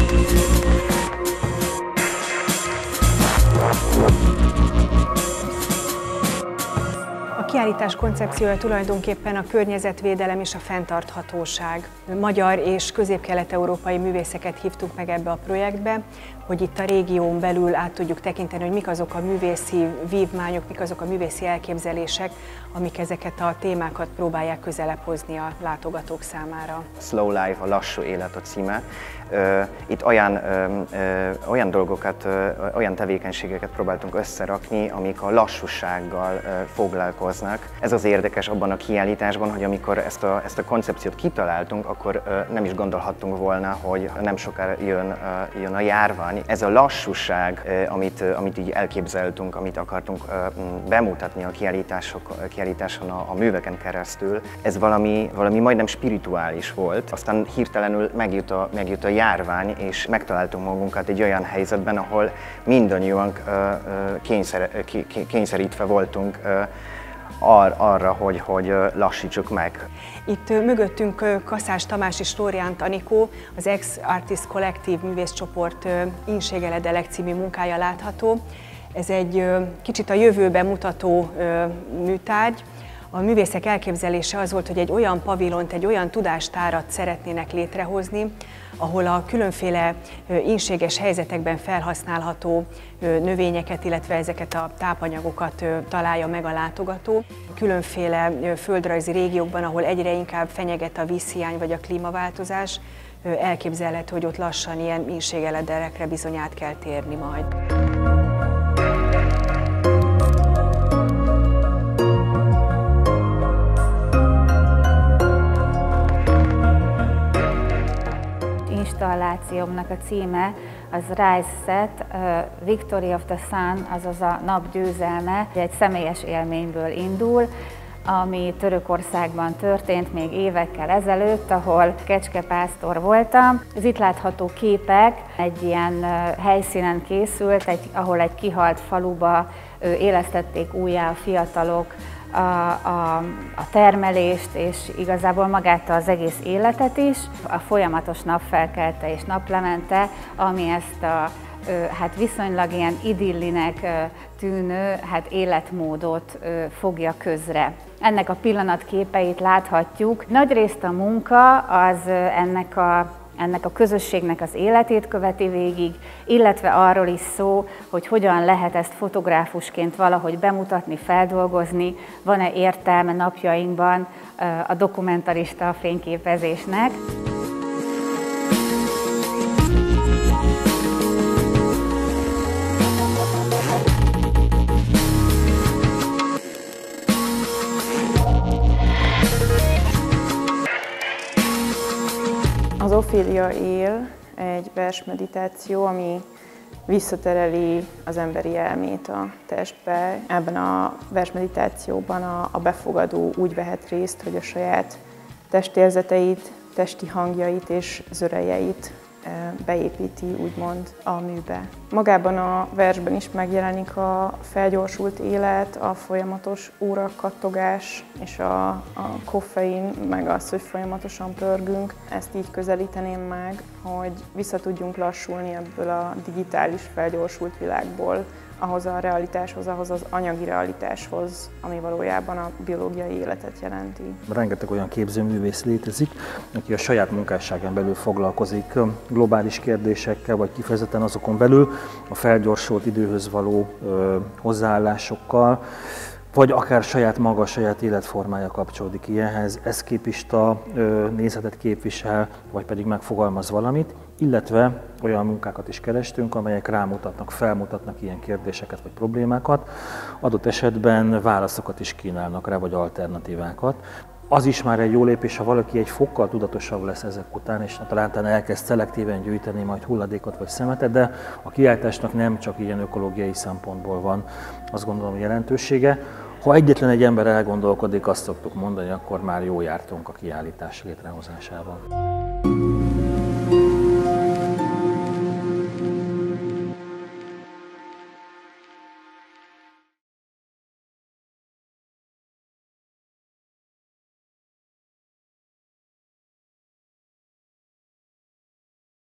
A kiállítás koncepciója tulajdonképpen a környezetvédelem és a fenntarthatóság. Magyar és közép-kelet-európai művészeket hívtuk meg ebbe a projektbe, hogy itt a régión belül át tudjuk tekinteni, hogy mik azok a művészi vívmányok, mik azok a művészi elképzelések, amik ezeket a témákat próbálják közelebb hozni a látogatók számára. Slow Life, a lassú élet a címe. Itt olyan dolgokat, olyan tevékenységeket próbáltunk összerakni, amik a lassúsággal foglalkoznak. Ez az érdekes abban a kiállításban, hogy amikor ezt a koncepciót kitaláltunk, akkor nem is gondolhattunk volna, hogy nem sokára jön a járvány. Ez a lassúság, amit így elképzeltünk, amit akartunk bemutatni a kiállításon a műveken keresztül, ez valami majdnem spirituális volt. Aztán hirtelenül megjött a járvány, és megtaláltunk magunkat egy olyan helyzetben, ahol mindannyian kényszerítve voltunk arra, hogy lassítsuk meg. Itt mögöttünk Kaszás Tamás és Lóriánt Anikó, az Ex-Artist Kollektív művészcsoport Inségeledek című munkája látható. Ez egy kicsit a jövőbe mutató műtárgy. A művészek elképzelése az volt, hogy egy olyan pavilont, egy olyan tudástárat szeretnének létrehozni, ahol a különféle ínséges helyzetekben felhasználható növényeket, illetve ezeket a tápanyagokat találja meg a látogató. Különféle földrajzi régiókban, ahol egyre inkább fenyeget a vízhiány vagy a klímaváltozás, elképzelhető, hogy ott lassan ilyen ínségeledekre bizony át kell térni majd. Installációmnak a címe az Rise Set, Victory of the Sun, azaz a nap győzelme, egy személyes élményből indul, ami Törökországban történt még évekkel ezelőtt, ahol kecskepásztor voltam. Az itt látható képek egy ilyen helyszínen készült, ahol egy kihalt faluba élesztették újjá a fiatalok a termelést, és igazából magát az egész életet is, a folyamatos napfelkelte és naplemente, ami ezt a hát viszonylag ilyen idillinek tűnő életmódot fogja közre. Ennek a pillanatképeit láthatjuk. Nagyrészt a munka az ennek a közösségnek az életét követi végig, illetve arról is szó, hogy hogyan lehet ezt fotográfusként valahogy bemutatni, feldolgozni, van-e értelme napjainkban a dokumentarista fényképezésnek. Az Ophélia él egy versmeditáció, ami visszatereli az emberi elmét a testbe. Ebben a versmeditációban a befogadó úgy vehet részt, hogy a saját testérzeteit, testi hangjait és zörejeit beépíti úgymond a műbe. Magában a versben is megjelenik a felgyorsult élet, a folyamatos órakattogás és a koffein, meg az, hogy folyamatosan pörgünk. Ezt így közelíteném meg, hogy vissza tudjunk lassulni ebből a digitális felgyorsult világból ahhoz a realitáshoz, ahhoz az anyagi realitáshoz, ami valójában a biológiai életet jelenti. Rengeteg olyan képzőművész létezik, aki a saját munkásságán belül foglalkozik globális kérdésekkel, vagy kifejezetten azokon belül a felgyorsult időhöz való hozzáállásokkal, vagy akár saját életformája kapcsolódik ilyenhez, eszképista nézetet képvisel, vagy pedig megfogalmaz valamit, illetve olyan munkákat is kerestünk, amelyek rámutatnak, felmutatnak ilyen kérdéseket vagy problémákat, adott esetben válaszokat is kínálnak rá, vagy alternatívákat. Az is már egy jó lépés, ha valaki egy fokkal tudatosabb lesz ezek után, és talán elkezd szelektíven gyűjteni majd hulladékot vagy szemetet, de a kiállításnak nem csak ilyen ökológiai szempontból van, azt gondolom, jelentősége. Ha egyetlen egy ember elgondolkodik, azt szoktuk mondani, akkor már jól jártunk a kiállítás létrehozásával.